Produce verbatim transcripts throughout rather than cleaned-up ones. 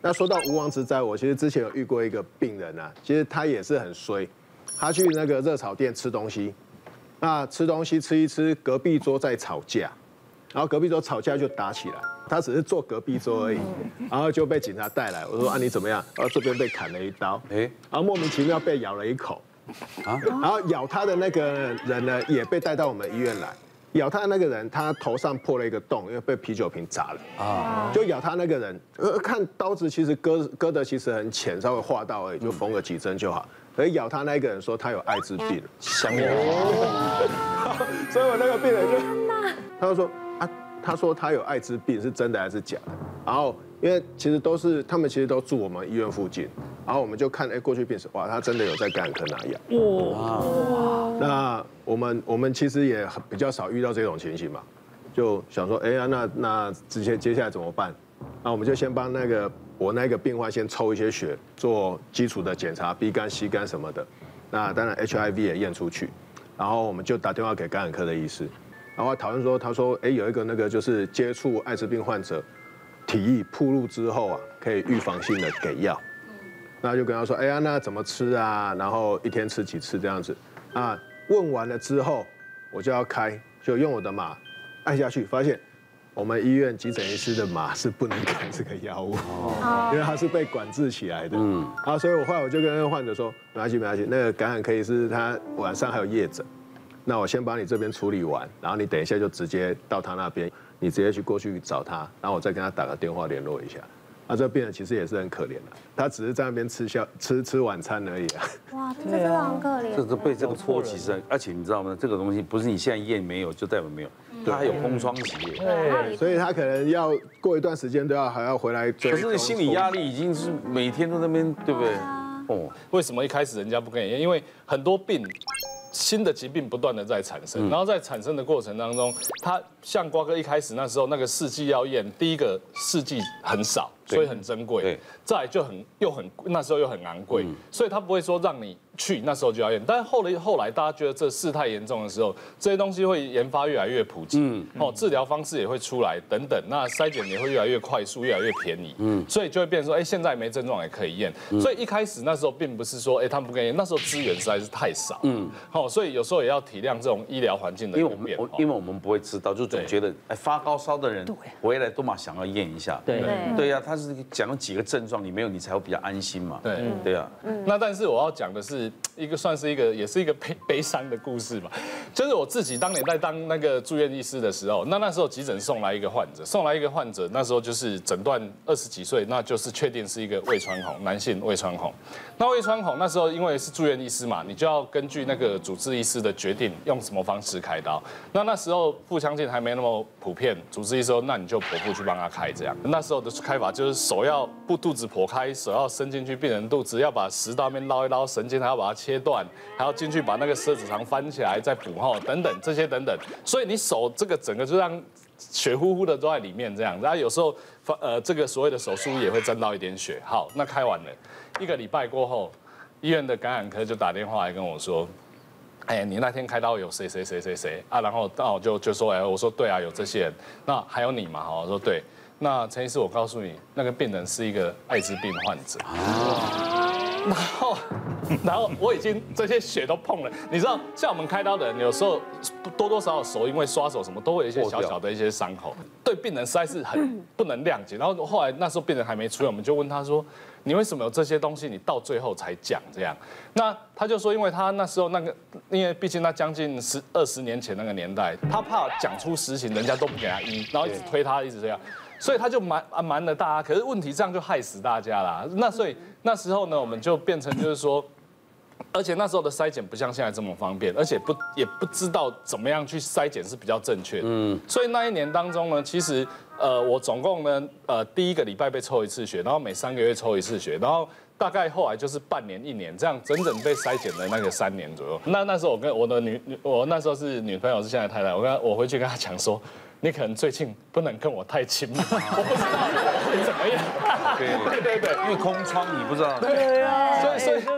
那说到无妄之灾，我其实之前有遇过一个病人啊，其实他也是很衰，他去那个热炒店吃东西，那吃东西吃一吃，隔壁桌在吵架，然后隔壁桌吵架就打起来，他只是坐隔壁桌而已，然后就被警察带来，我说啊你怎么样？然后这边被砍了一刀，哎，然后莫名其妙被咬了一口，啊，然后咬他的那个人呢也被带到我们医院来。咬他的那个人，他头上破了一个洞，因为被啤酒瓶砸了啊。就咬他那个人，呃，看刀子其实割割的其实很浅，稍微划到而已，就缝个几针就好。而咬他那个人说他有艾滋病，香烟。所以我那个病人就，他就说啊，他说他有艾滋病是真的还是假的？然后因为其实都是他们其实都住我们医院附近，然后我们就看哎过去病史，哇，他真的有在感染科拿药。哇，那。我们我们其实也比较少遇到这种情形嘛，就想说，哎呀，那那直接接下来怎么办？那我们就先帮那个我那个病患先抽一些血，做基础的检查 ，B 肝、C 肝什么的。那当然 H I V 也验出去，然后我们就打电话给感染科的医师，然后讨论说，他说，哎，有一个那个就是接触艾滋病患者，体液暴露之后啊，可以预防性的给药。那就跟他说，哎呀，那怎么吃啊？然后一天吃几次这样子啊？问完了之后，我就要开，就用我的码按下去，发现我们医院急诊医师的码是不能开这个药物，因为它是被管制起来的。嗯，啊，所以我后来我就跟那个患者说，没关系没关系，那个感染科医师他晚上还有夜诊，那我先把你这边处理完，然后你等一下就直接到他那边，你直接去过去找他，然后我再跟他打个电话联络一下。啊，这病人其实也是很可怜的，他只是在那边吃宵吃吃晚餐而已啊。哇， 这真的很可怜。 这个被这个波及是，而且你知道吗？这个东西不是你现在验没有就代表没有，它还有空窗期。 对，所以他可能要过一段时间都要还要回来追。 可是心理压力已经是每天都在那边，对不对？ 哦，为什么一开始人家不跟你验？因为很多病。新的疾病不断的在产生，然后在产生的过程当中，它像瓜哥一开始那时候那个试剂要验，第一个试剂很少，所以很珍贵，再来就很又很那时候又很昂贵，所以他不会说让你去那时候就要验，但是后来后来大家觉得这事态严重的时候，这些东西会研发越来越普及，嗯，哦，治疗方式也会出来等等，那筛检也会越来越快速，越来越便宜，嗯，所以就会变成说，哎，现在没症状也可以验，所以一开始那时候并不是说，哎，他们不跟你验，那时候资源实在是太少，嗯，好。所以有时候也要体谅这种医疗环境的因为我们因为我们不会知道，就总觉得哎发高烧的人回来都嘛想要验一下，对对呀，他是讲了几个症状，你没有你才会比较安心嘛，对对啊。 那但是我要讲的是一个算是一个也是一个悲悲伤的故事嘛，就是我自己当年在当那个住院医师的时候，那那时候急诊送来一个患者，送来一个患者，那时候就是诊断二十几岁，那就是确定是一个胃穿孔，男性胃穿孔。那胃穿孔那时候因为是住院医师嘛，你就要根据那个主治医师的决定用什么方式开刀。那那时候腹腔镜还没那么普遍，主治医师说那你就剖腹去帮他开这样。那时候的开法就是手要不肚子剖开，手要伸进去病人肚子，要把食道面捞一捞，神经还要把它切断，还要进去把那个奢子肠翻起来再补后等等这些等等。所以你手这个整个就让血乎乎的都在里面这样。然后有时候呃这个所谓的手术也会沾到一点血。好，那开完了一个礼拜过后，医院的感染科就打电话来跟我说。哎，你那天开刀有谁谁谁谁谁啊？然后那我就就说，哎，我说对啊，有这些人。那还有你嘛？哈，我说对。那陈医师，我告诉你，那个病人是一个艾滋病患者。然后，然后我已经这些血都碰了。你知道，像我们开刀的人，有时候多多少少手因为刷手什么，都会有一些小小的一些伤口。对病人实在是很不能谅解。然后后来那时候病人还没出院，我们就问他说。你为什么有这些东西？你到最后才讲这样？那他就说，因为他那时候那个，因为毕竟他将近十二十年前那个年代，他怕讲出实情，人家都不给他医，然后一直推他，一直这样，所以他就瞒瞒了大家。可是问题这样就害死大家啦。那所以那时候呢，我们就变成就是说。而且那时候的筛检不像现在这么方便，而且不也不知道怎么样去筛检是比较正确的。嗯，所以那一年当中呢，其实呃我总共呢呃第一个礼拜被抽一次血，然后每三个月抽一次血，然后大概后来就是半年一年这样，整整被筛检的那个三年左右。那那时候我跟我的女我那时候是女朋友是现在太太，我跟我回去跟她讲说。你可能最近不能跟我太亲密，我不知道我会怎么样。 对对对对，因为空窗你不知道。 对啊，所以所以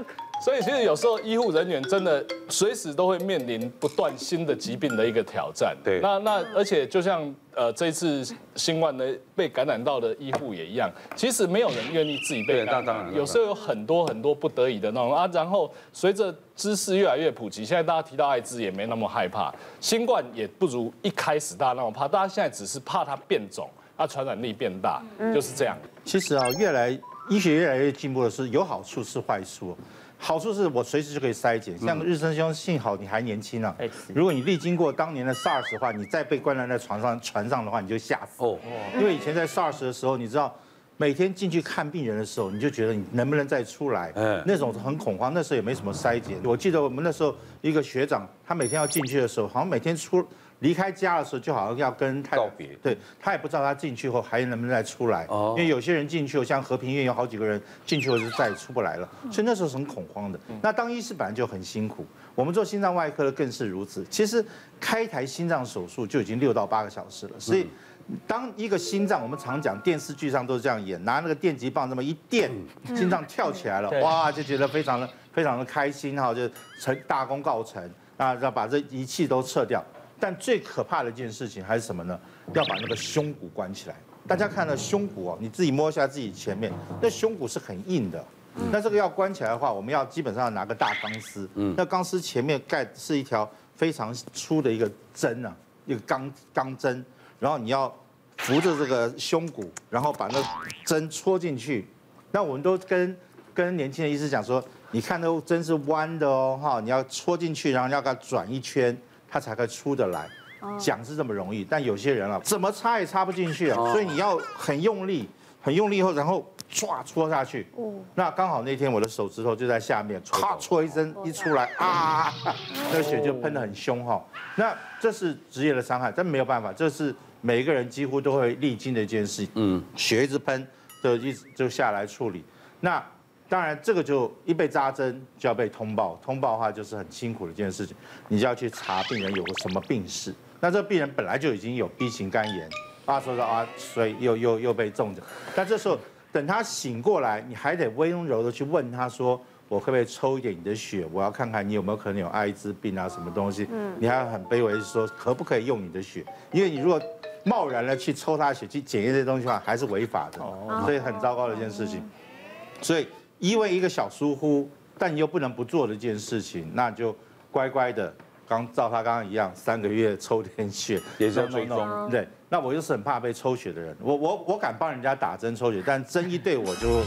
所以其实有时候医护人员真的随时都会面临不断新的疾病的一个挑战。 对， 那那而且就像呃这一次新冠的被感染到的医护也一样，其实没有人愿意自己被感染，有时候有很多很多不得已的那种啊。然后随着知识越来越普及，现在大家提到艾滋也没那么害怕，新冠也不如一开始大家那么怕，大家现在只是怕它变种，它传染力变大，就是这样。 其实啊，越来医学越来越进步的是有好处是坏处。好处是我随时就可以筛检，像日升兄，幸好你还年轻啊。如果你历经过当年的 SARS 的话，你再被关在在床上船上的话，你就吓死。哦，因为以前在 SARS 的时候，你知道每天进去看病人的时候，你就觉得你能不能再出来，那种很恐慌。那时候也没什么筛检。我记得我们那时候一个学长，他每天要进去的时候，好像每天出。离开家的时候，就好像要跟太告别， 对他也不知道他进去后还能不能再出来，因为有些人进去后，像和平医院有好几个人进去后就再也出不来了，所以那时候是很恐慌的。那当医师本来就很辛苦，我们做心脏外科的更是如此。其实开一台心脏手术就已经六到八个小时了，所以当一个心脏，我们常讲电视剧上都是这样演，拿那个电击棒这么一电，心脏跳起来了，哇，就觉得非常的非常的开心哈，就成大功告成啊，要把这仪器都撤掉。但最可怕的一件事情还是什么呢？要把那个胸骨关起来。大家看到胸骨哦，你自己摸一下自己前面，那胸骨是很硬的。那这个要关起来的话，我们要基本上拿个大钢丝。那钢丝前面盖是一条非常粗的一个针啊，一个钢钢针，然后你要扶着这个胸骨，然后把那针戳进去。那我们都跟跟年轻的医师讲说，你看那针是弯的哦，哈，你要戳进去，然后要给它转一圈。它才可以出得来，讲是这么容易，但有些人啊，怎么插也插不进去啊，所以你要很用力，很用力后，然后唰戳下去。那刚好那天我的手指头就在下面，咔戳一针一出来啊，那血就喷得很凶哈。那这是职业的伤害，但没有办法，这是每一个人几乎都会历经的一件事。嗯，血一直喷，就一直就下来处理。那当然，这个就一被扎针就要被通报，通报的话就是很辛苦的一件事情，你就要去查病人有个什么病史。那这个病人本来就已经有 B 型肝炎，啊，说到啊，所以又又又被中奖。但这时候等他醒过来，你还得温柔的去问他说，我可不可以抽一点你的血？我要看看你有没有可能有艾滋病啊，什么东西。嗯，你还要很卑微的说，可不可以用你的血？因为你如果贸然的去抽他的血去检验这些东西的话，还是违法的，所以很糟糕的一件事情。所以。因为一个小疏忽，但你又不能不做的一件事情，那就乖乖的，刚照他刚刚一样，三个月抽点血， 也是要追踪。 对，那我又是很怕被抽血的人，我我我敢帮人家打针抽血，但针一对我就，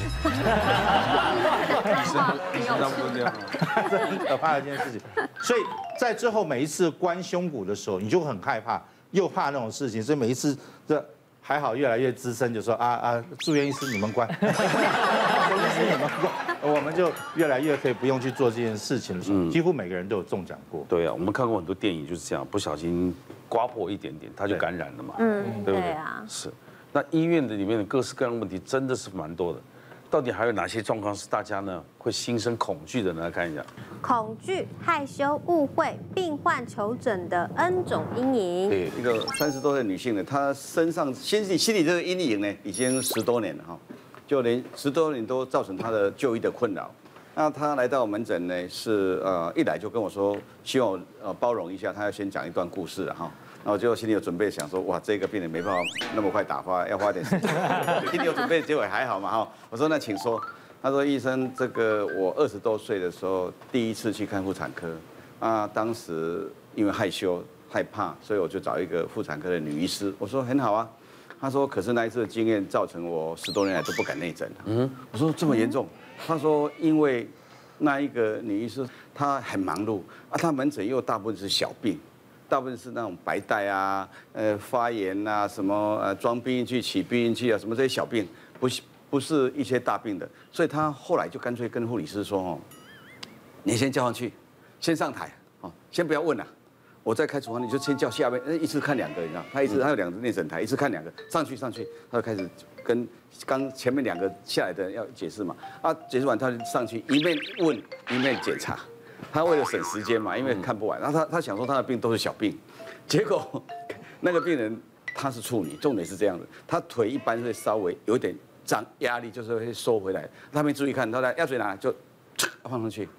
医生医生差不多这样， 这很可怕的一件事情。所以在之后每一次关胸骨的时候，你就很害怕，又怕那种事情，所以每一次这。还好，越来越资深，就说啊啊，住院医师你们关，医师你们关，我们就越来越可以不用去做这件事情的时候，几乎每个人都有中奖过。 对啊，我们看过很多电影就是这样，不小心刮破一点点，他就感染了嘛，嗯，对不对？是。那医院的里面的各式各样的问题真的是蛮多的。到底还有哪些状况是大家呢会心生恐惧的呢？来看一下， 恐惧、害羞、误会、病患求诊的 N 种阴影。 对，一个三十多岁的女性呢，她身上心理心理这个阴影呢，已经十多年了哈，就连十多年都造成她的就医的困扰。那她来到门诊呢，是呃一来就跟我说，希望我呃包容一下，她要先讲一段故事哈。然后就心里有准备，想说哇，这个病人没办法那么快打发，要花点时间。心里有准备，结果还好嘛哈。我说那请说。他说医生，这个我二十多岁的时候第一次去看妇产科，啊，当时因为害羞害怕，所以我就找一个妇产科的女医师。我说很好啊。他说可是那一次的经验造成我十多年来都不敢内诊。嗯，我说这么严重？他说因为那一个女医师她很忙碌啊，她门诊又大部分是小病。大部分是那种白带啊，呃，发炎啊，什么呃，装避孕器、起避孕器啊，什么这些小病，不是不是一些大病的，所以他后来就干脆跟护理师说哦，你先叫上去，先上台哦，先不要问了，我在开处方，你就先叫下面，一次看两个，你知道，他一次他有两个内诊台，一次看两个，上去上去，他就开始跟刚前面两个下来的要解释嘛，啊，解释完他就上去一面问一面检查。他为了省时间嘛，因为看不完，然后他他想说他的病都是小病，结果那个病人他是处女，重点是这样的，他腿一般会稍微有点长压力，就是会收回来，他没注意看，他的鸭嘴拿就放上去，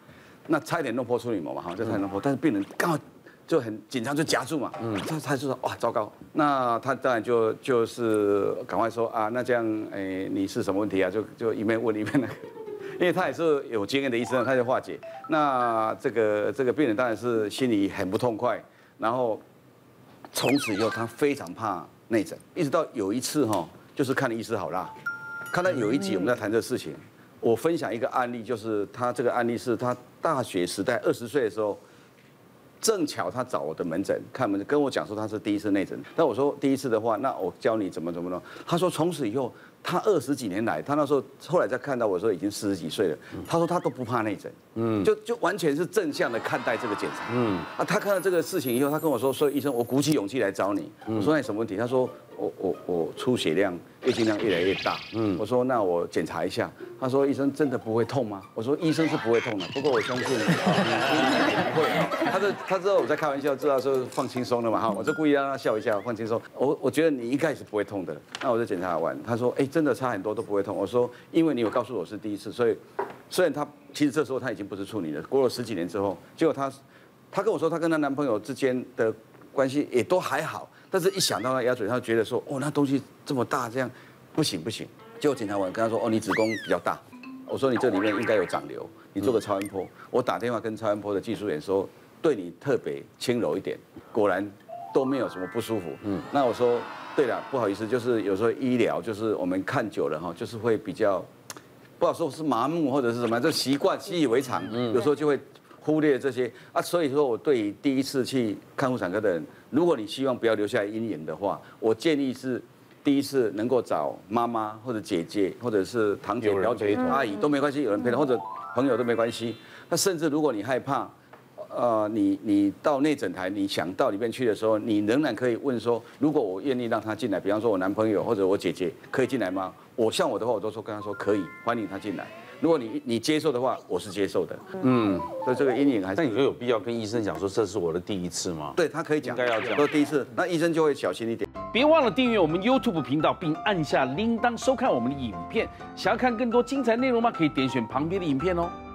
那差一点弄破处女膜嘛，哈，就差点弄破，但是病人刚好就很紧张，就夹住嘛，嗯，他他就说哇糟糕，那他当然就就是赶快说啊，那这样哎你是什么问题啊？就就一面问一面那个。因为他也是有经验的医生，他就化解。那这个这个病人当然是心里很不痛快，然后从此以后他非常怕内诊，一直到有一次哈，就是看了医师好啦，看到有一集我们在谈这个事情，我分享一个案例，就是他这个案例是他大学时代二十岁的时候。正巧他找我的门诊看门诊，跟我讲说他是第一次内诊。那我说第一次的话，那我教你怎么怎么弄。他说从此以后，他二十几年来，他那时候后来再看到我说已经四十几岁了。他说他都不怕内诊，嗯，就就完全是正向的看待这个检查，嗯啊，他看到这个事情以后，他跟我说说医生，我鼓起勇气来找你。我说那你什么问题？他说我我我出血量、月经量越来越大，嗯，我说那我检查一下。他说医生真的不会痛吗？我说医生是不会痛的，不过我相信你不会。他说他知道我在开玩笑，知道说放轻松了嘛哈，我就故意让他笑一下，放轻松。我我觉得你应该是不会痛的。那我就检查完，他说哎真的差很多都不会痛。我说因为你有告诉我是第一次，所以虽然他其实这时候他已经不是处女了，过了十几年之后，结果他他跟我说他跟她男朋友之间的关系也都还好，但是一想到那鸭嘴，他就觉得说哦那东西这么大，这样不行不行。结果检查完跟他说哦你子宫比较大，我说你这里面应该有长瘤，你做个超音波。我打电话跟超音波的技术员说对你特别轻柔一点，果然都没有什么不舒服。嗯，那我说对了，不好意思，就是有时候医疗就是我们看久了哈，就是会比较不好说是麻木或者是什么，就习惯习以为常，有时候就会忽略这些啊。所以说我对于第一次去看妇产科的人，如果你希望不要留下阴影的话，我建议是。第一次能够找妈妈或者姐姐或者是堂姐、表姐、阿姨都没关系，有人陪同或者朋友都没关系。那甚至如果你害怕，呃，你你到内诊台，你想到里面去的时候，你仍然可以问说，如果我愿意让他进来，比方说我男朋友或者我姐姐可以进来吗？我像我的话，我都说跟他说可以，欢迎他进来。如果你你接受的话，我是接受的。嗯，所以这个阴影还是。 但你说有必要跟医生讲说这是我的第一次吗？ 对他可以讲， 应该要讲。 说第一次，那医生就会小心一点。 别忘了订阅我们 YouTube 频道，并按下铃铛收看我们的影片。想要看更多精彩内容吗？可以点选旁边的影片哦。